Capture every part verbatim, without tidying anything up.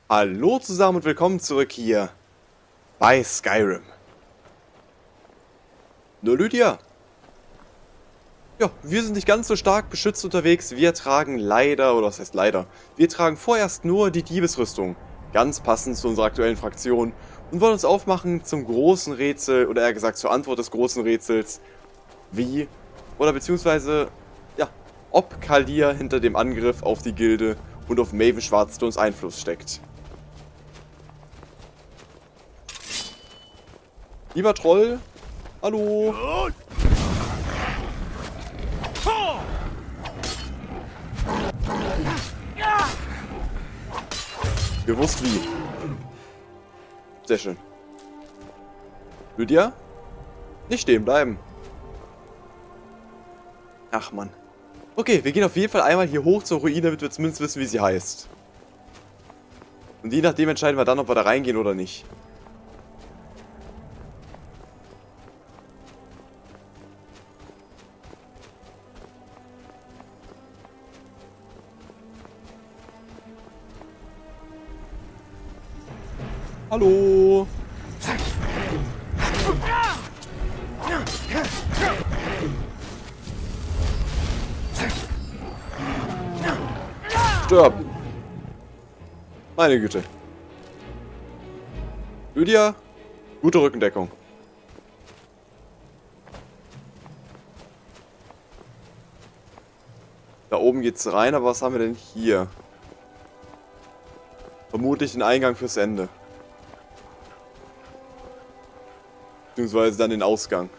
Hallo zusammen und willkommen zurück hier bei Skyrim. Nur Lydia. Ja, wir sind nicht ganz so stark beschützt unterwegs. Wir tragen leider, oder was heißt leider, wir tragen vorerst nur die Diebesrüstung. Ganz passend zu unserer aktuellen Fraktion. Und wollen uns aufmachen zum großen Rätsel, oder eher gesagt zur Antwort des großen Rätsels. Wie, oder beziehungsweise, ja, ob Kalir hinter dem Angriff auf die Gilde und auf Maven Schwarzstones Einfluss steckt. Lieber Troll, hallo. Gewusst wie. Sehr schön. Lydia? Nicht stehen bleiben. Ach Mann. Okay, wir gehen auf jeden Fall einmal hier hoch zur Ruine, damit wir zumindest wissen, wie sie heißt. Und je nachdem entscheiden wir dann, ob wir da reingehen oder nicht. Hallo. Stirb. Meine Güte. Lydia, gute Rückendeckung. Da oben geht's rein, aber was haben wir denn hier? Vermutlich den Eingang fürs Ende. Beziehungsweise dann den Ausgang.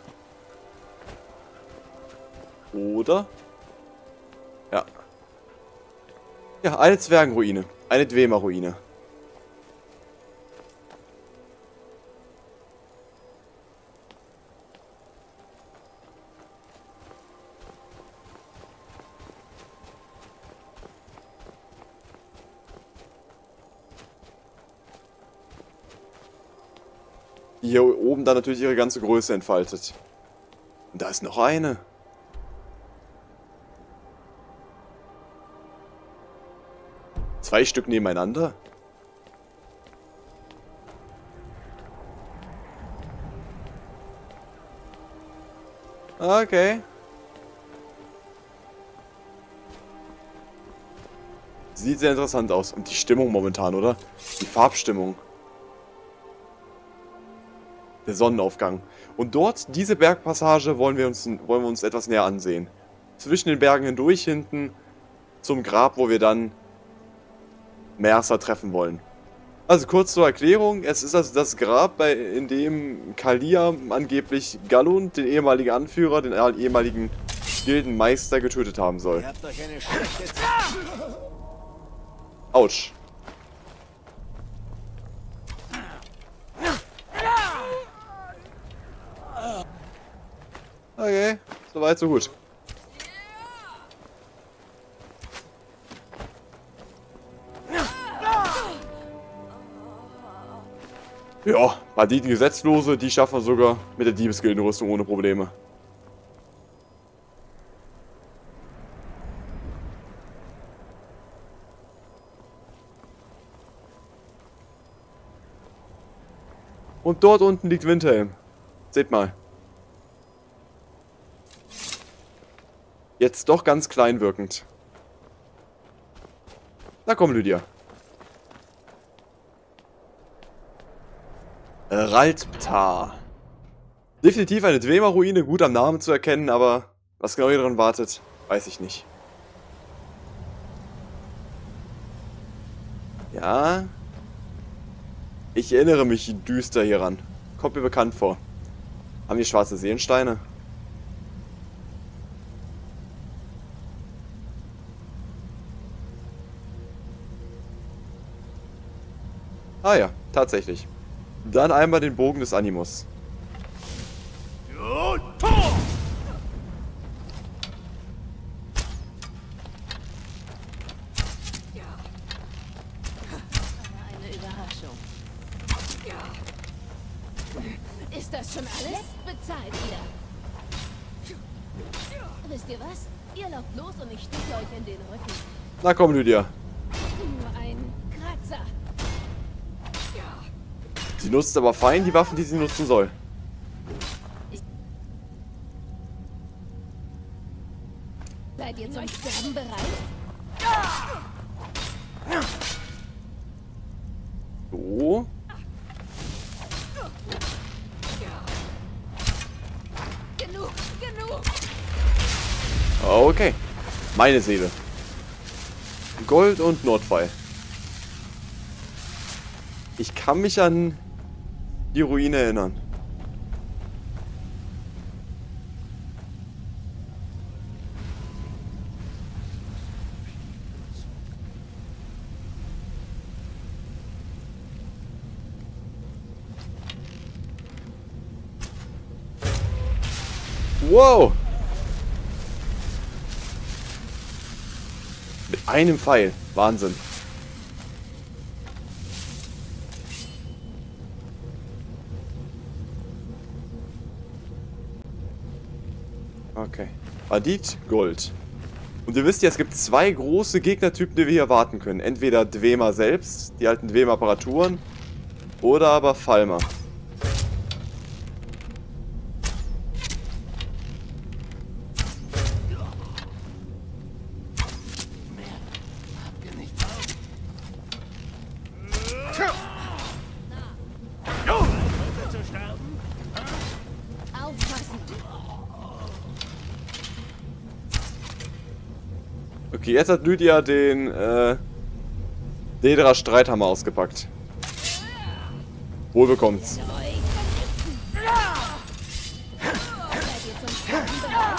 Oder? Ja. Ja, eine Zwergenruine. Eine Dwemer-Ruine. Die hier oben dann natürlich ihre ganze Größe entfaltet. Und da ist noch eine. Zwei Stück nebeneinander. Okay. Sieht sehr interessant aus. Und die Stimmung momentan, oder? Die Farbstimmung. Der Sonnenaufgang. Und dort, diese Bergpassage, wollen wir uns, wollen wir uns etwas näher ansehen. Zwischen den Bergen hindurch hinten zum Grab, wo wir dann Mercer treffen wollen. Also kurz zur Erklärung, es ist also das Grab, bei, in dem Kalir angeblich Gallund, den ehemaligen Anführer, den ehemaligen Gildenmeister, getötet haben soll. Autsch. Okay, soweit so gut. Ja, Banditen Gesetzlose, die schaffen wir sogar mit der Diebesgildenrüstung ohne Probleme. Und dort unten liegt Windhelm. Seht mal. Jetzt doch ganz klein wirkend. Na komm, Lydia. Raltptar. Definitiv eine Dwemer-Ruine, gut am Namen zu erkennen, aber was genau hier drin wartet, weiß ich nicht. Ja. Ich erinnere mich düster hieran. Kommt mir bekannt vor. Haben wir schwarze Seelensteine? Ah ja, tatsächlich. Dann einmal den Bogen des Animus. Eine Überraschung. Ist das schon alles? Bezahlt ihr. Wisst ihr was? Ihr lauft los und ich stiche euch in den Rücken. Na komm, Lydia. Nur ein Kratzer. Sie nutzt aber fein die Waffen, die sie nutzen soll. Seid ihr zum Sterben bereit? So. Genug, genug. Okay. Meine Seele. Gold und Nordfall. Ich kann mich an die Ruine erinnern. Wow! Mit einem Pfeil. Wahnsinn. Okay. Bandit, Gold. Und ihr wisst ja, es gibt zwei große Gegnertypen, die wir hier erwarten können. Entweder Dwemer selbst, die alten Dwemer-Apparaturen, oder aber Falmer. Aufpassen. Okay, jetzt hat Lydia den äh, Dedra Streithammer ausgepackt. Wohl bekommt's. Seid ihr zum Sterben bereit?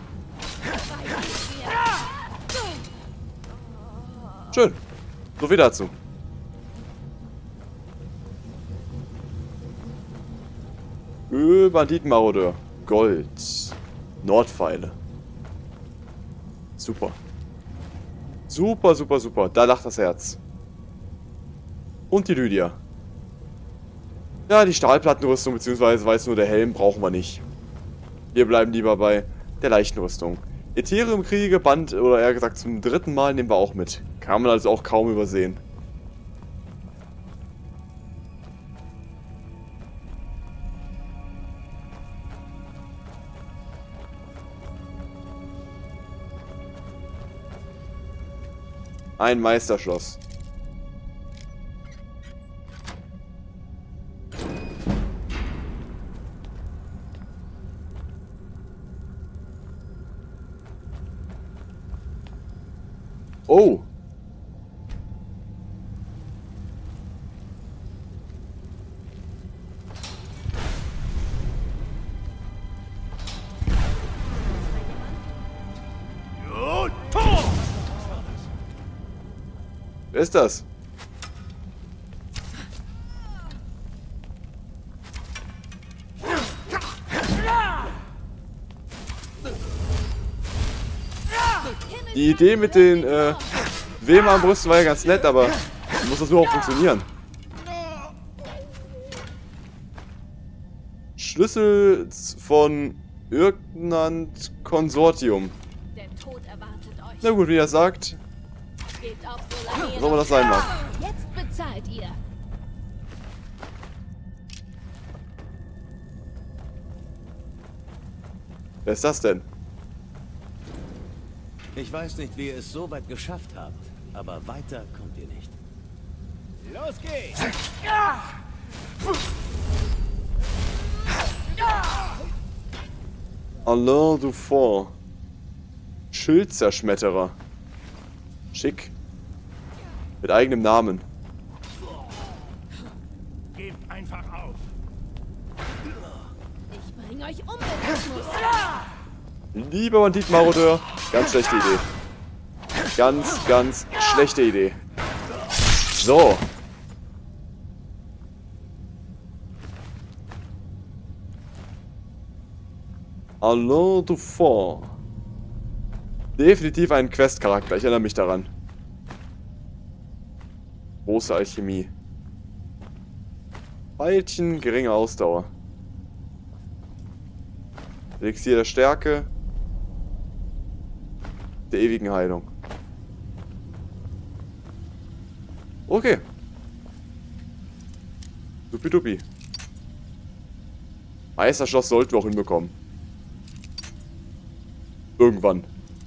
Schön. So viel dazu. Ö, Banditenmarodeur. Gold. Nordpfeile. Super. Super, super, super. Da lacht das Herz. Und die Lydia. Ja, die Stahlplattenrüstung bzw. weiß nur der Helm brauchen wir nicht. Wir bleiben lieber bei der leichten Rüstung. Ethereum-Kriege, Band, oder eher gesagt zum dritten Mal nehmen wir auch mit. Kann man also auch kaum übersehen. Ein Meisterschloss. Oh. Wer ist das? Die Idee mit den äh, Dwemer-Brüsten war ja ganz nett, aber muss das nur auch funktionieren. Schlüssel von Irknand Konsortium. Der Tod erwartet euch. Na gut, wie er sagt, Gebt auf, solange ihr was auch immer noch das sein mag. Jetzt bezahlt ihr. Wer ist das denn? Ich weiß nicht, wie ihr es so weit geschafft habt, aber weiter kommt ihr nicht. Los geht's! Alain Dufort. Schildzerschmetterer. Schick. Mit eigenem Namen. Gebt einfach auf! Ich bring euch um, wenn es muss. Lieber Banditenmarodeur, ganz schlechte Idee. Ganz, ganz schlechte Idee. So. Alain Dufort. Definitiv ein Quest-Charakter, ich erinnere mich daran. Große Alchemie. Pfeilchen, geringe Ausdauer. Elixier der Stärke. Der ewigen Heilung. Okay. Supidupi. Meisterschloss sollten wir auch hinbekommen. Irgendwann.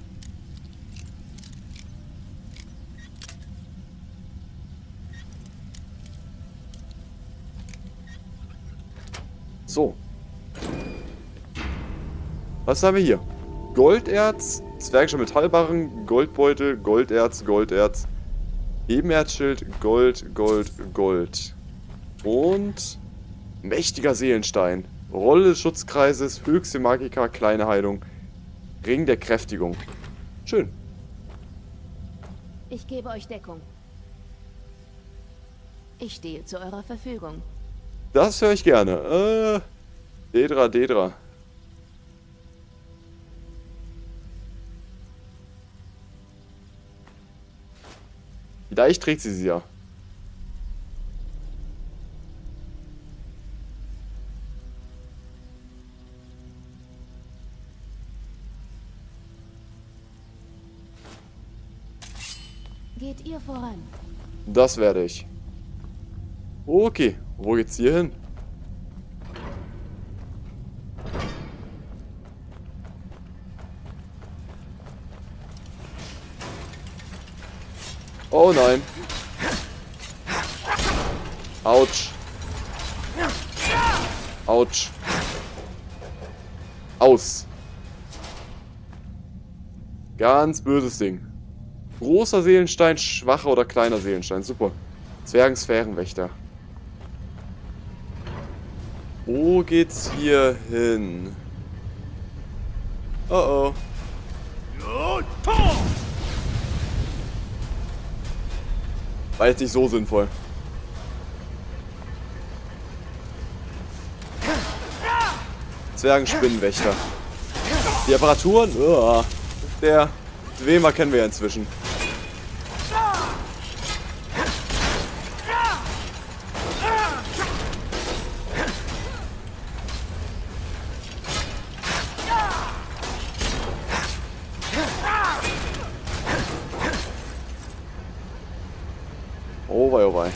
So. Was haben wir hier? Golderz, zwergischer Metallbarren, Goldbeutel, Golderz, Golderz, Ebenerzschild, Gold, Gold, Gold. Und mächtiger Seelenstein. Rolle des Schutzkreises, höchste Magika, kleine Heilung. Ring der Kräftigung. Schön. Ich gebe euch Deckung. Ich stehe zu eurer Verfügung. Das höre ich gerne. Äh, Dedra, Dedra. Vielleicht trägt sie sie ja. Geht ihr voran? Das werde ich. Okay, wo geht's hier hin? Oh nein. Autsch. Autsch. Aus. Ganz böses Ding. Großer Seelenstein, schwacher oder kleiner Seelenstein. Super. Zwergensphärenwächter. Wo geht's hier hin? Oh oh. War jetzt nicht so sinnvoll. Zwergenspinnenwächter. Die Apparaturen? Uah. Der Dwemer kennen wir ja inzwischen. Oh wei, oh wei.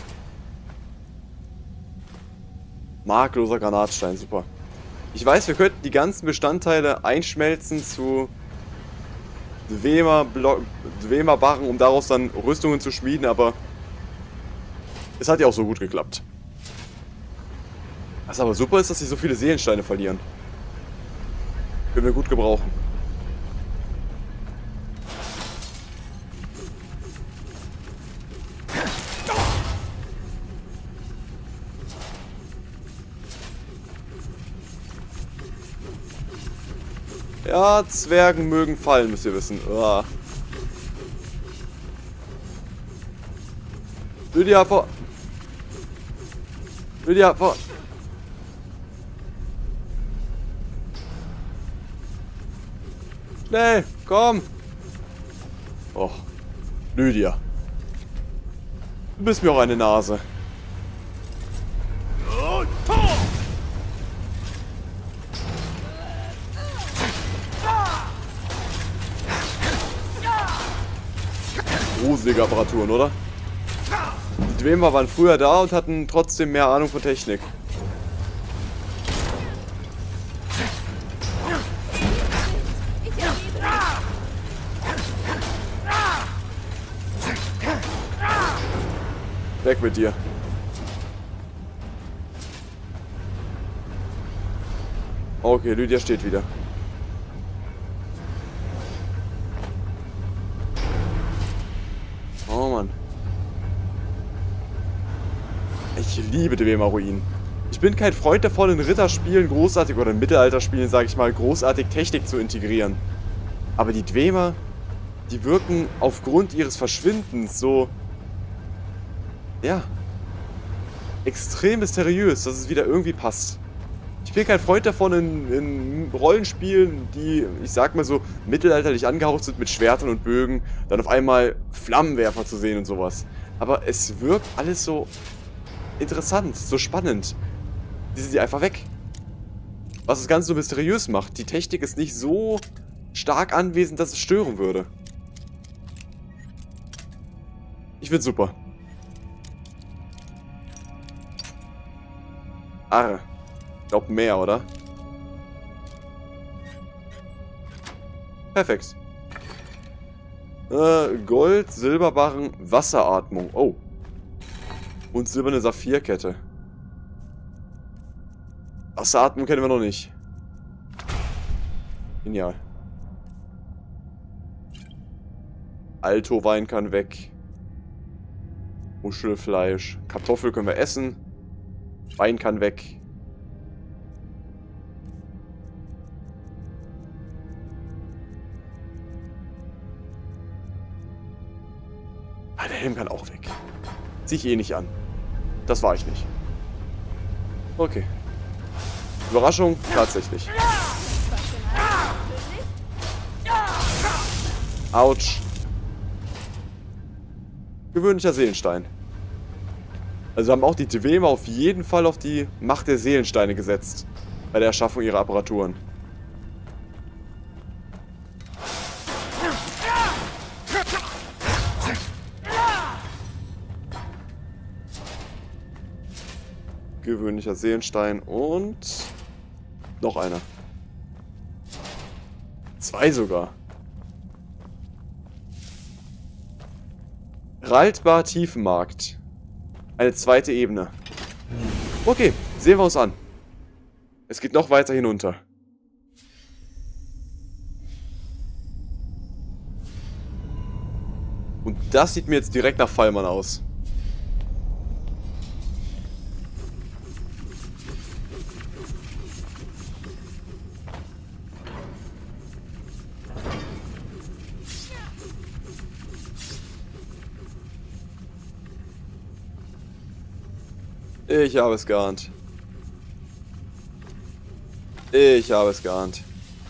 Makelloser Granatstein, super. Ich weiß, wir könnten die ganzen Bestandteile einschmelzen zu Dwemer-Barren, um daraus dann Rüstungen zu schmieden, aber es hat ja auch so gut geklappt. Was aber super ist, dass sie so viele Seelensteine verlieren. Können wir gut gebrauchen. Ja, Zwergen mögen fallen, müsst ihr wissen. Uah. Lydia, vor... Lydia, vor... Schnell, komm! Och, Lydia. Du bist mir auch eine Nase. Gruselige Apparaturen, oder? Die Dwemer waren früher da und hatten trotzdem mehr Ahnung von Technik. Weg mit dir. Okay, Lydia steht wieder. Oh Mann. Ich liebe Dwemer-Ruinen. Ich bin kein Freund davon, in Ritterspielen großartig, oder in Mittelalterspielen, sage ich mal, großartig Technik zu integrieren. Aber die Dwemer, die wirken aufgrund ihres Verschwindens so, ja, extrem mysteriös, dass es wieder irgendwie passt. Ich bin kein Freund davon, in, in Rollenspielen, die, ich sag mal so, mittelalterlich angehaucht sind mit Schwertern und Bögen, dann auf einmal Flammenwerfer zu sehen und sowas. Aber es wirkt alles so interessant, so spannend. Die sind die einfach weg. Was das Ganze so mysteriös macht. Die Technik ist nicht so stark anwesend, dass es stören würde. Ich find's super. Arre. Ich glaub mehr, oder? Perfekt. Äh, Gold, Silberbarren, Wasseratmung. Oh. Und silberne Saphirkette. Wasseratmung kennen wir noch nicht. Genial. Alto-Wein kann weg. Muschelfleisch. Kartoffel können wir essen. Wein kann weg. Ah, der Helm kann auch weg. Zieh ich eh nicht an. Das war ich nicht. Okay. Überraschung, tatsächlich. Autsch. Gewöhnlicher Seelenstein. Also haben auch die Dwemer auf jeden Fall auf die Macht der Seelensteine gesetzt. Bei der Erschaffung ihrer Apparaturen. Gewöhnlicher Seelenstein und noch einer. Zwei sogar. Raltbar Tiefenmarkt. Eine zweite Ebene. Okay, sehen wir uns an. Es geht noch weiter hinunter. Und das sieht mir jetzt direkt nach Fallmann aus. Ich habe es geahnt. Ich habe es geahnt.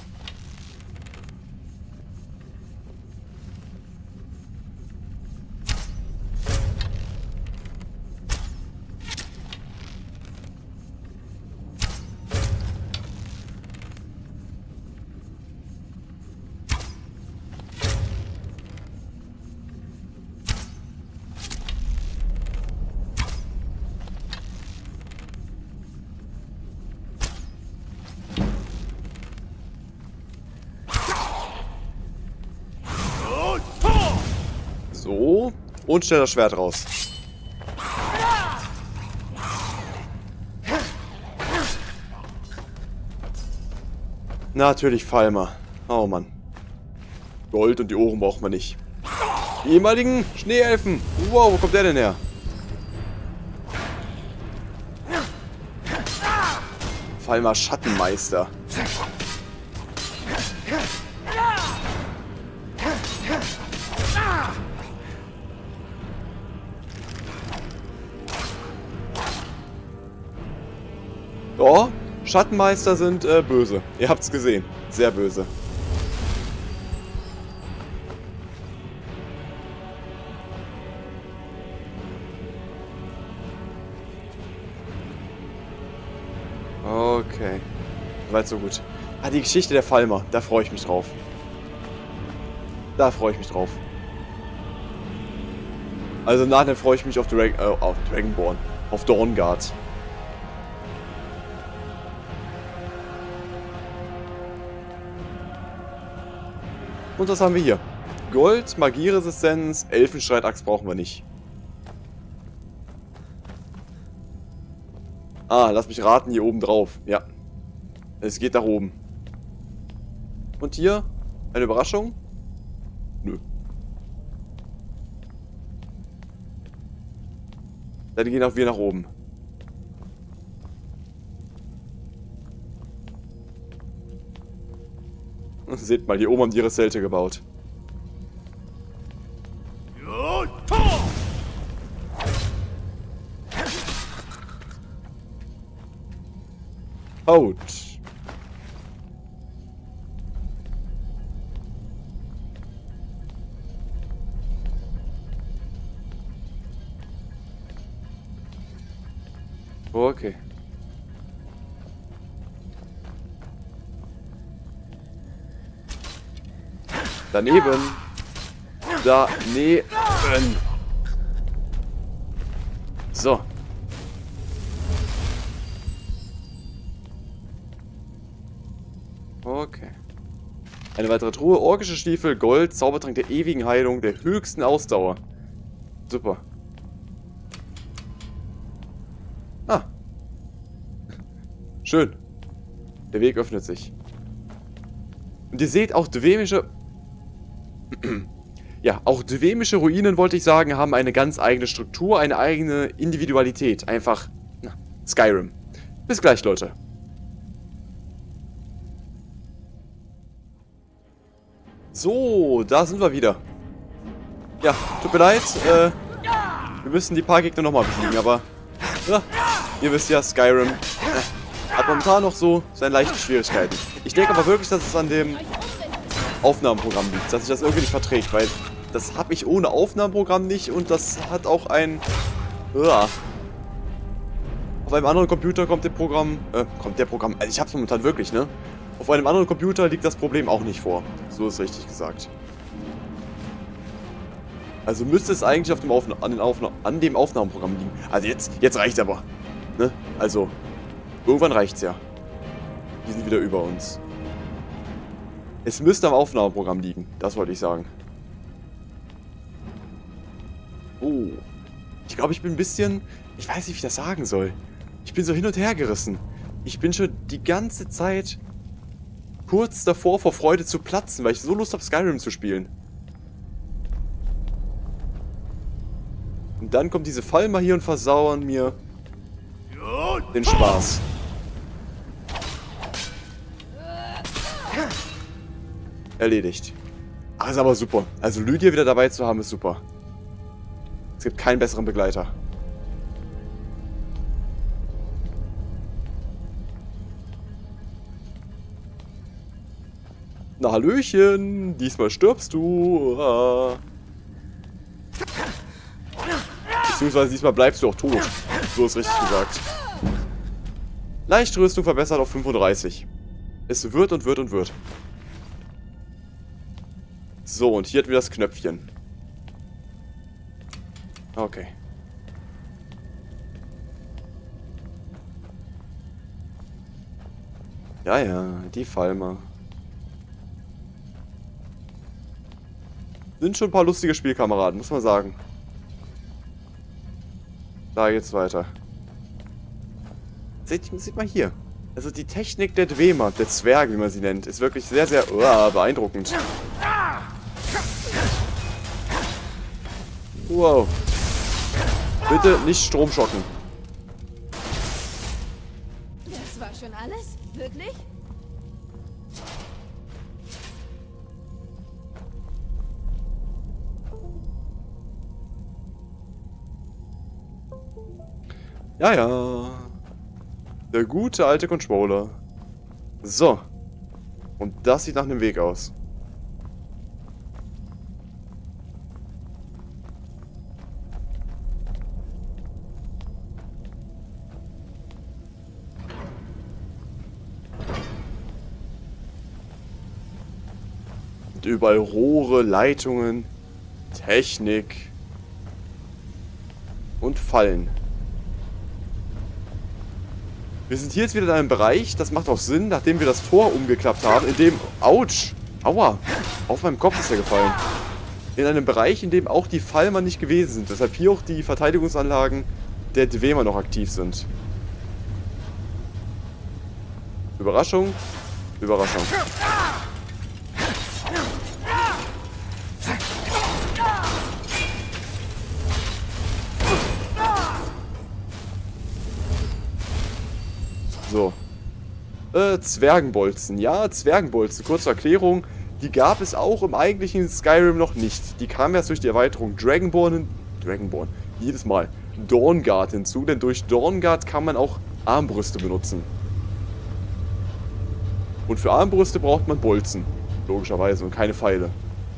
So. Und schnell das Schwert raus. Natürlich Falmer. Oh Mann. Gold und die Ohren braucht man nicht. Die ehemaligen Schneeelfen. Wow, wo kommt der denn her? Falmer Schattenmeister. Oh, Schattenmeister sind äh, böse. Ihr habt's gesehen. Sehr böse. Okay. Soweit so gut. Ah, die Geschichte der Falmer. Da freue ich mich drauf. Da freue ich mich drauf. Also nachher freue ich mich auf, Drag äh, auf Dragonborn. Auf Dawnguard. Und was haben wir hier? Gold, Magieresistenz, Elfenstreitachs brauchen wir nicht. Ah, lass mich raten, hier oben drauf. Ja. Es geht nach oben. Und hier? Eine Überraschung? Nö. Dann gehen auch wir nach oben. Seht mal, hier oben haben die ihre Zelte gebaut. Haut. Okay. Daneben. Daneben. So. Eine weitere Truhe, orkische Stiefel, Gold, Zaubertrank der ewigen Heilung, der höchsten Ausdauer. Super. Ah. Schön. Der Weg öffnet sich. Und ihr seht, auch dwemische... ja, auch dwemische Ruinen, wollte ich sagen, haben eine ganz eigene Struktur, eine eigene Individualität. Einfach... Na, Skyrim. Bis gleich, Leute. So, da sind wir wieder. Ja, tut mir leid, äh, wir müssen die paar Gegner nochmal besiegen, aber, ja, ihr wisst ja, Skyrim äh, hat momentan noch so seine leichten Schwierigkeiten. Ich denke aber wirklich, dass es an dem Aufnahmeprogramm liegt, dass sich das irgendwie nicht verträgt, weil das habe ich ohne Aufnahmeprogramm nicht und das hat auch ein, ja, auf einem anderen Computer kommt der Programm, äh, kommt der Programm, also ich hab's momentan wirklich, ne? Auf einem anderen Computer liegt das Problem auch nicht vor. So ist richtig gesagt. Also müsste es eigentlich auf dem Aufna an, den Aufna an dem Aufnahmeprogramm liegen. Also jetzt, jetzt reicht's aber. Ne? Also, irgendwann reicht's ja. Die sind wieder über uns. Es müsste am Aufnahmeprogramm liegen. Das wollte ich sagen. Oh. Ich glaube, ich bin ein bisschen... Ich weiß nicht, wie ich das sagen soll. Ich bin so hin und her gerissen. Ich bin schon die ganze Zeit... kurz davor, vor Freude zu platzen, weil ich so Lust habe, Skyrim zu spielen. Und dann kommt diese Falmer hier und versauern mir den Spaß. Erledigt. Ach, ist aber super. Also Lydia wieder dabei zu haben, ist super. Es gibt keinen besseren Begleiter. Na Hallöchen, diesmal stirbst du. Ah. Beziehungsweise diesmal bleibst du auch tot. So ist richtig gesagt. Leichte Rüstung verbessert auf fünfunddreißig. Es wird und wird und wird. So, und hier hat wieder das Knöpfchen. Okay. Ja, ja, die Falmer. Sind schon ein paar lustige Spielkameraden, muss man sagen. Da geht's weiter. Seht, seht mal hier. Also die Technik der Dwemer, der Zwerge, wie man sie nennt, ist wirklich sehr, sehr uh, beeindruckend. Wow. Bitte nicht Stromschocken. Das war schon alles? Wirklich? Ja, ja. Der gute alte Controller. So. Und das sieht nach einem Weg aus. Und überall Rohre, Leitungen, Technik und Fallen. Wir sind hier jetzt wieder in einem Bereich, das macht auch Sinn, nachdem wir das Tor umgeklappt haben, in dem... Autsch! Aua! Auf meinem Kopf ist er gefallen. In einem Bereich, in dem auch die Falmer nicht gewesen sind. Deshalb hier auch die Verteidigungsanlagen der Dwemer noch aktiv sind. Überraschung. Überraschung. So. Äh, Zwergenbolzen. Ja, Zwergenbolzen. Kurze Erklärung. Die gab es auch im eigentlichen Skyrim noch nicht. Die kamen erst durch die Erweiterung Dragonborn hin... Dragonborn. Jedes Mal. Dawnguard hinzu. Denn durch Dawnguard kann man auch Armbrüste benutzen. Und für Armbrüste braucht man Bolzen. Logischerweise. Und keine Pfeile.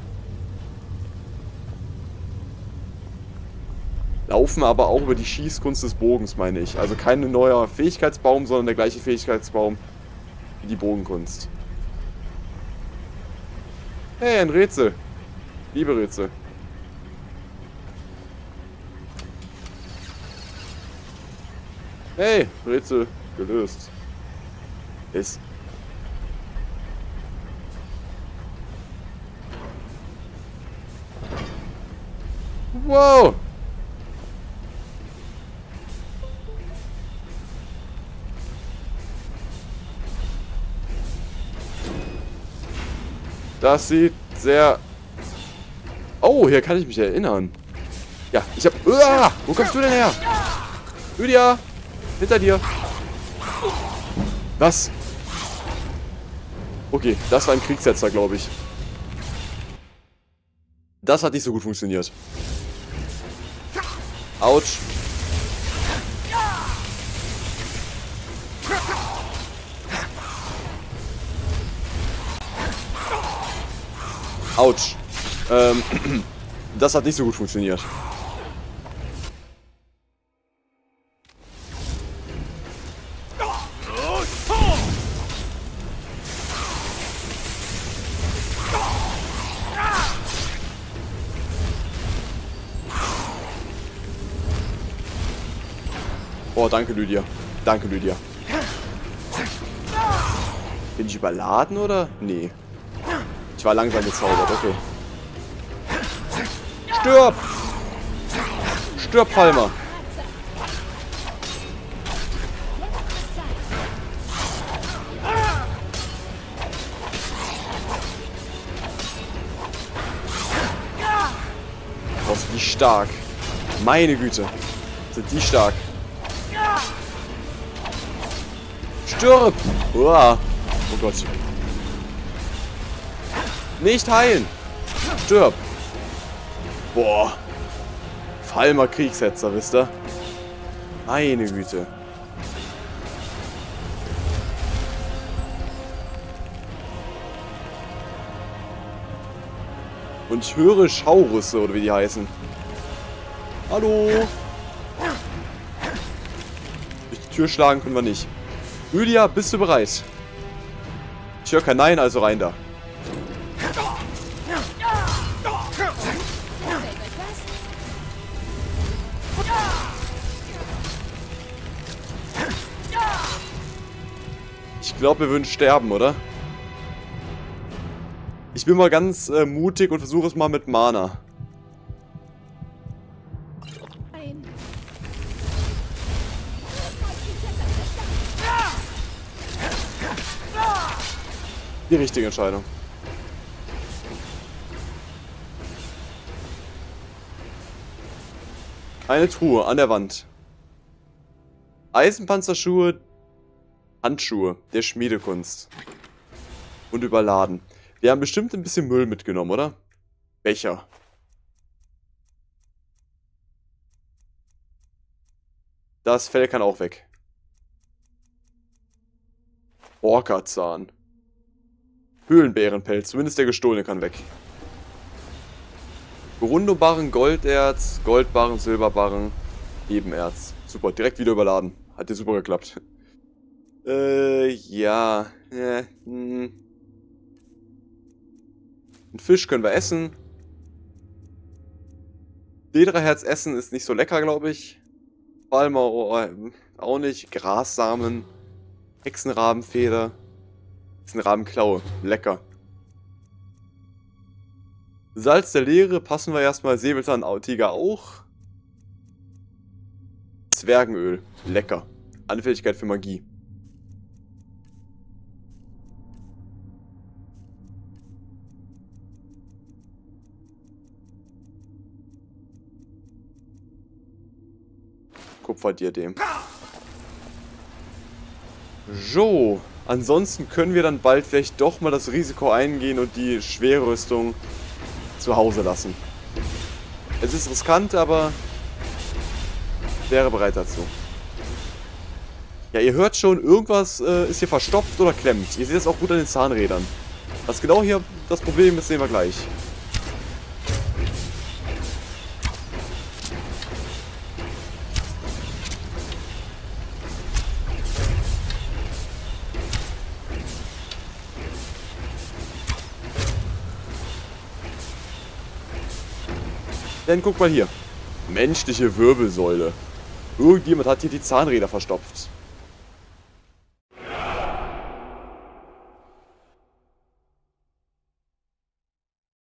Laufen aber auch über die Schießkunst des Bogens, meine ich. Also kein neuer Fähigkeitsbaum, sondern der gleiche Fähigkeitsbaum wie die Bogenkunst. Hey, ein Rätsel. Liebe Rätsel. Hey, Rätsel gelöst. Ist. Wow. Das sieht sehr... Oh, hier kann ich mich erinnern. Ja, ich hab... Uah, wo kommst du denn her? Lydia! Hinter dir! Was? Okay, das war ein Kriegssetzer, glaube ich. Das hat nicht so gut funktioniert. Autsch. Autsch. Ähm, das hat nicht so gut funktioniert. Oh, danke, Lydia. Danke, Lydia. Bin ich überladen, oder? Nee. Ich war langsam gezaubert, okay. Stirb! Stirb, Falmer! Oh, sind die stark. Meine Güte. Sind die stark. Stirb! Uah. Oh Gott. Nicht heilen! Stirb! Boah. Falmer Kriegshetzer, wisst ihr? Meine Güte. Und ich höre Schaurusse, oder wie die heißen. Hallo? Durch die Tür schlagen können wir nicht. Lydia, bist du bereit? Ich höre kein Nein, also rein da. Ich glaube, wir würden sterben, oder? Ich bin mal ganz äh, mutig und versuche es mal mit Mana. Nein. Die richtige Entscheidung. Eine Truhe an der Wand. Eisenpanzerschuhe, Handschuhe der Schmiedekunst. Und überladen. Wir haben bestimmt ein bisschen Müll mitgenommen, oder? Becher. Das Fell kann auch weg. Orca-Zahn. Höhlenbärenpelz, zumindest der gestohlene kann weg. Gerundbarren, Golderz, Goldbarren, Silberbarren, Ebenerz. Super, direkt wieder überladen. Hat dir super geklappt. Äh, ja. Äh, hm. Einen Fisch können wir essen. Lederherz essen ist nicht so lecker, glaube ich. Palmer auch nicht. Grassamen. Hexenrabenfeder. Hexenrabenklaue. Lecker. Salz der Leere passen wir erstmal. Säbelzahntiger auch. Zwergenöl. Lecker. Anfälligkeit für Magie. Kupferdiadem. So. Ansonsten können wir dann bald vielleicht doch mal das Risiko eingehen und die Schwerrüstung zu Hause lassen. Es ist riskant, aber wäre bereit dazu. Ja, ihr hört schon, irgendwas äh, ist hier verstopft oder klemmt. Ihr seht es auch gut an den Zahnrädern. Was genau hier das Problem ist, sehen wir gleich. Denn guck mal hier. Menschliche Wirbelsäule. Irgendjemand hat hier die Zahnräder verstopft.